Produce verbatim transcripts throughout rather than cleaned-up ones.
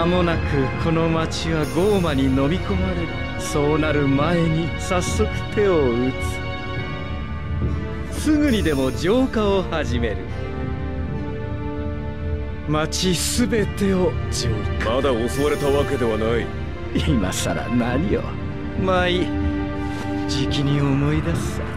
間もなくこの町はゴーマに飲み込まれる。そうなる前に早速手を打つ。すぐにでも浄化を始める。町すべてを浄化。 まだ襲われたわけではない。 今さら何を。まあいい、じきに思い出すさ。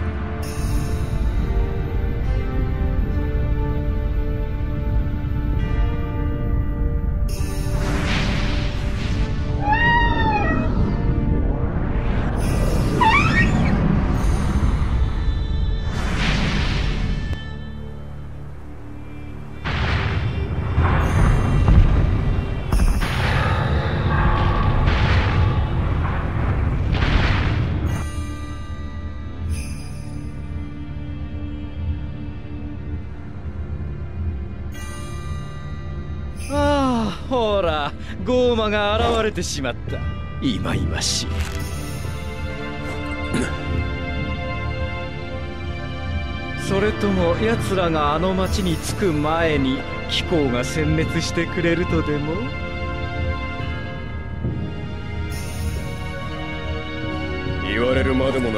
ほら、ゴーマが現れてしまった。いまいましい。それとも奴らがあの町に着く前に貴公が殲滅してくれるとでも？ 言われるまでもない。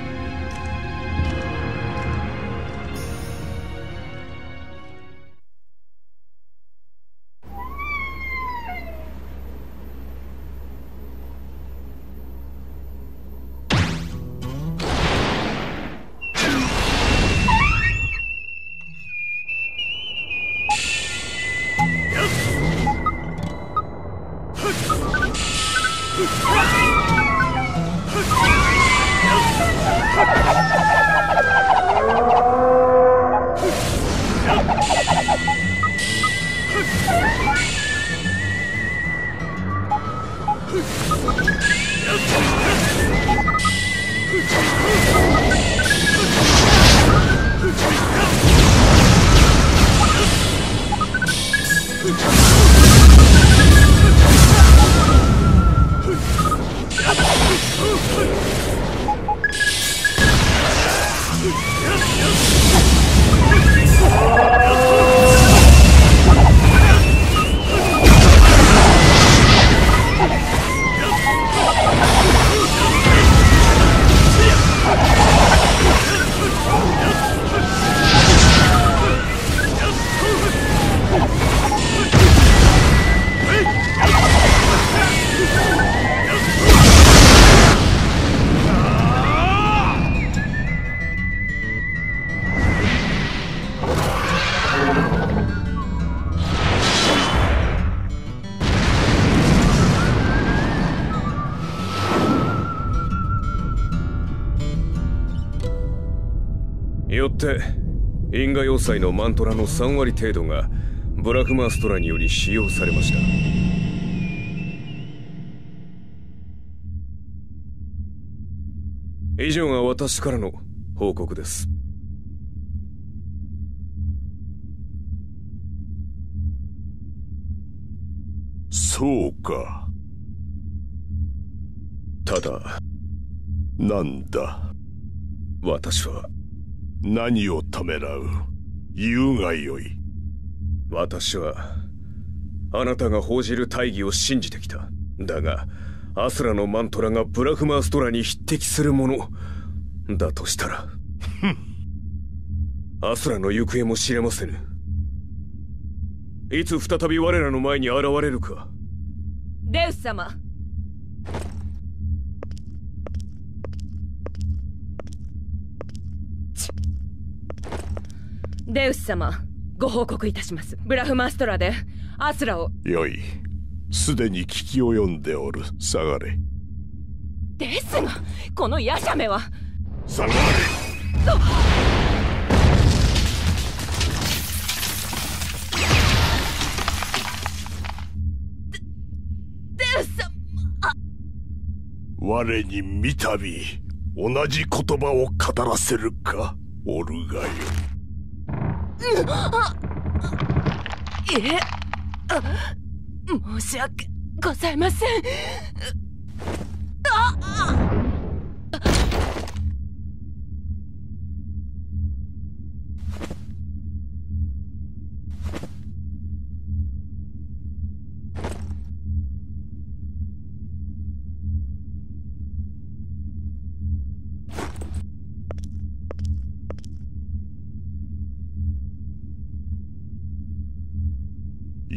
よって因果要塞のマントラのさん割程度がブラクマストラにより使用されました。以上が私からの報告です。 そうか。 ただ、 なんだ。 私は何をためらう。言うがよい。 私はあなたが報じる大義を信じてきた。だがアスラのマントラがブラフマーストラに匹敵するものだとしたらアスラの行方も知れませぬ。いつ再び我らの前に現れるか。 デウス様、デウス様、ご報告いたします。ブラフマストラでアスラを。 よい、すでに聞き及んでおる。下がれ。 ですが、このヤシャメは。 下がれ。 デウス様、 我に三度同じ言葉を語らせるか、おるがよ。 え、申し訳ございません。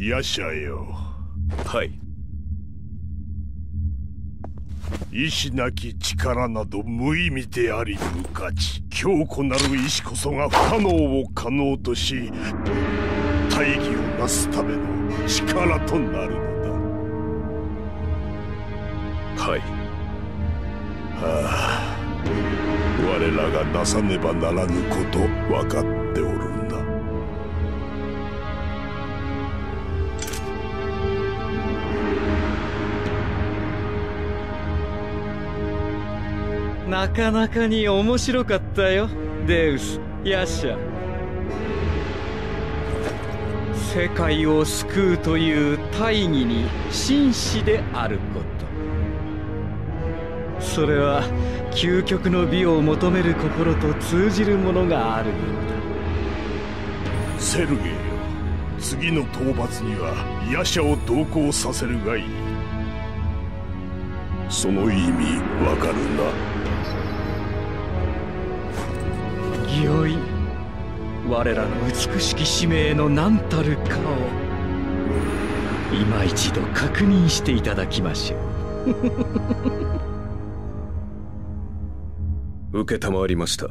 ヤシャよ。 はい。 意志なき力など無意味であり無価値。強固なる意志こそが不可能を可能とし、大義をなすための力となるのだ。 はい。 はあ、我らがなさねばならぬこと分かっておるんだ。 なかなかに面白かったよ、デウス、ヤシャ。世界を救うという大義に真摯であること。それは究極の美を求める心と通じるものがあるようだ。セルゲイよ、次の討伐にはヤシャを同行させるがいい。その意味わかるな。 御意、我らの美しき使命の何たるかを今一度確認していただきましょう。承りました。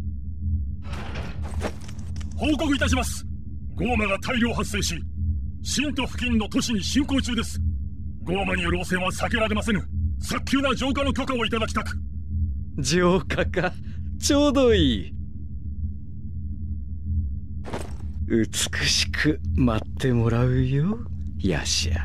報告いたします。ゴーマが大量発生し、新都付近の都市に進行中です。ゴーマによる汚染は避けられませぬ。早急な浄化の許可をいただきたく。 浄化か、ちょうどいい。美しく待ってもらうよ、ヤシャ。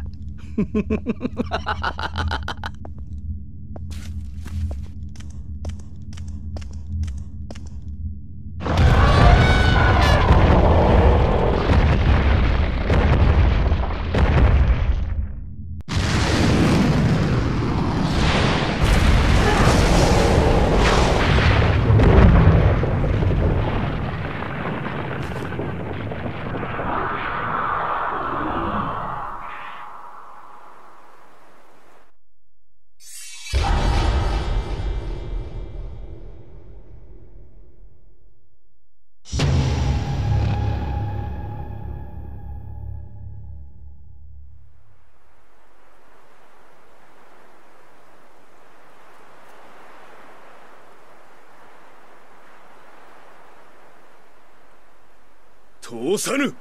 通さぬ。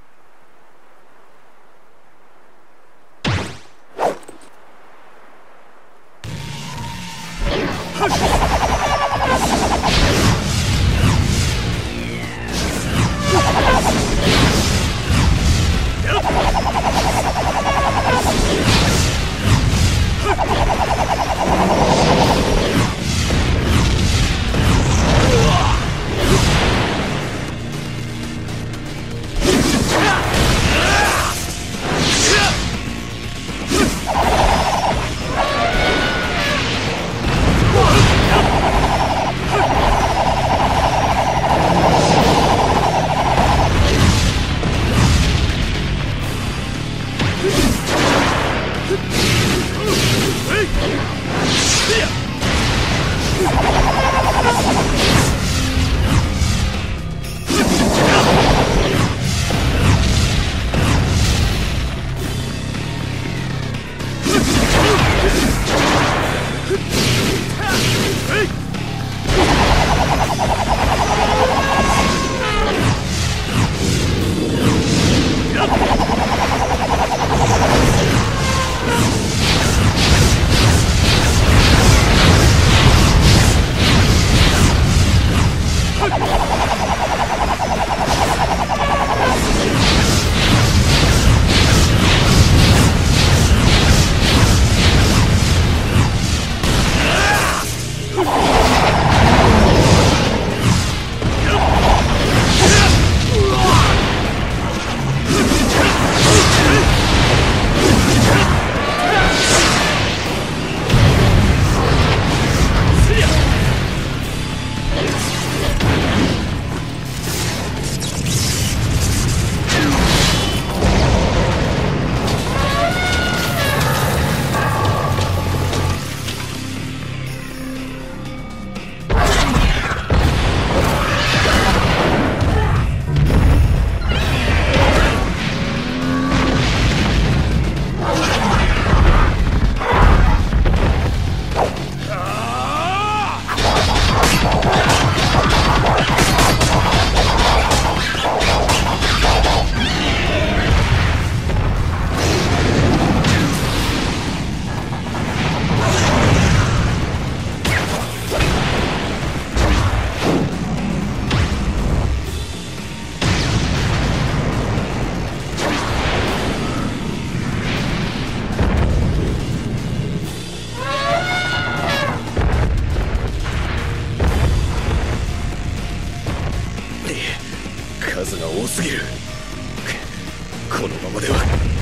すぎる。このままでは。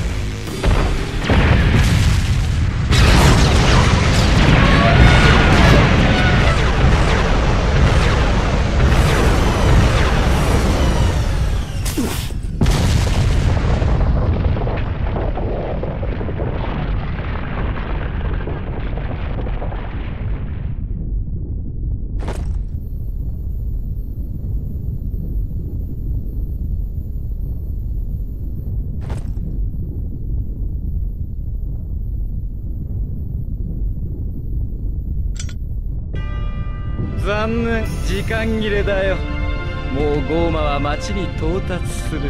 残念、時間切れだよ。もうゴーマは町に到達する。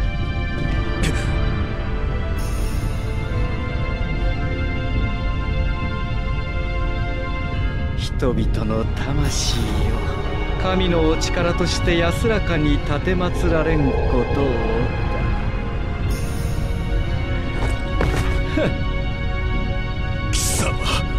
人々の魂よ、神のお力として安らかに奉られんことを。 貴様、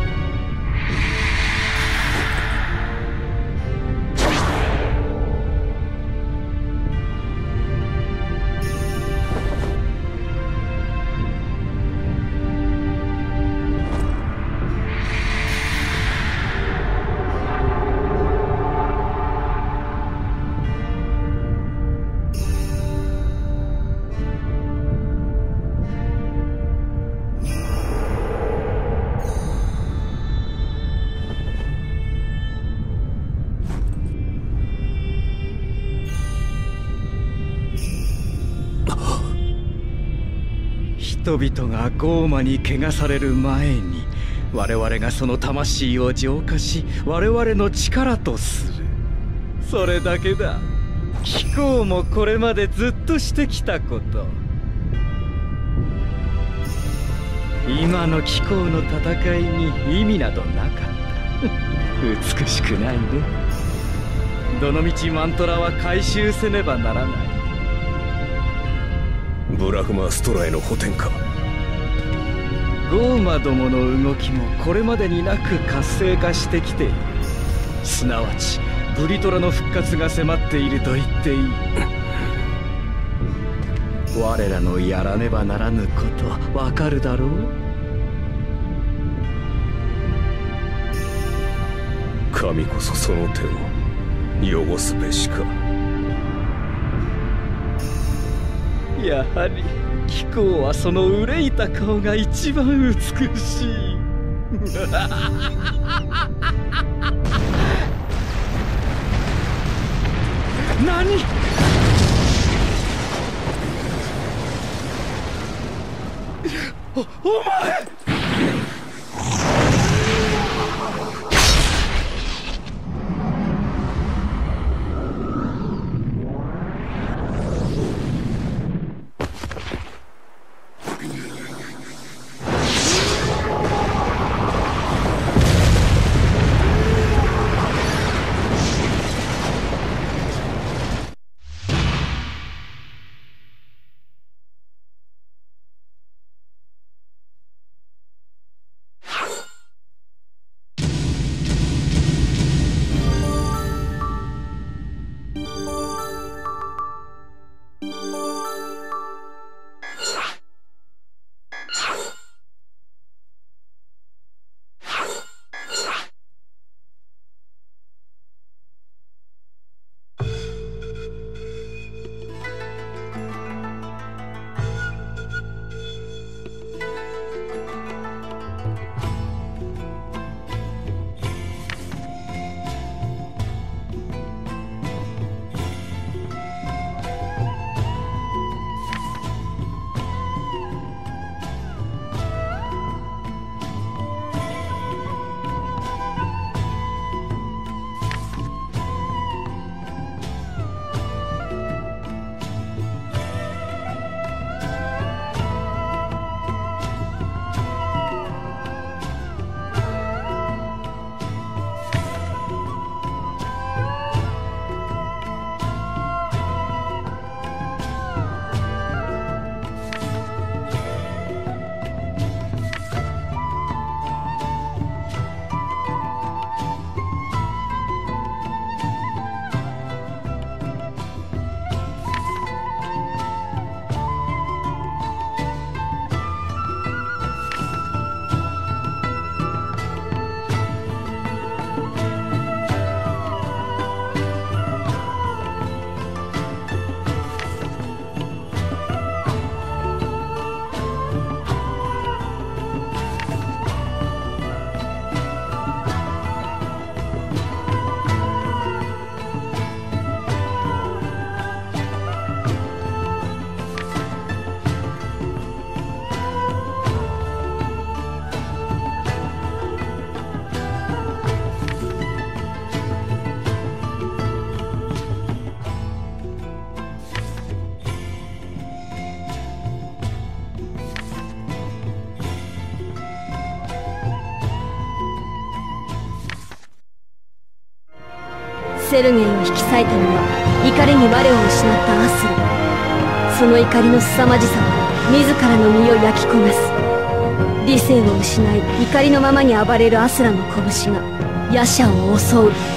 人々がゴーマに汚される前に我々がその魂を浄化し我々の力とする。それだけだ。貴公もこれまでずっとしてきたこと。今の貴公の戦いに意味などなかった。美しくないね。どのみちマントラは回収せねばならない。 ブラフマーストラへの補填か。 ゴーマどもの動きもこれまでになく活性化してきている。すなわちブリトラの復活が迫っていると言っていい。我らのやらねばならぬことわかるだろう。 神こそその手を汚すべしか。 やはり貴公はその憂いた顔が一番美しい。何？お、お前！ セルゲイを引き裂いたのは怒りに我を失ったアスラ。その怒りの凄まじさは自らの身を焼き焦がす。理性を失い怒りのままに暴れるアスラの拳がヤシャを襲う。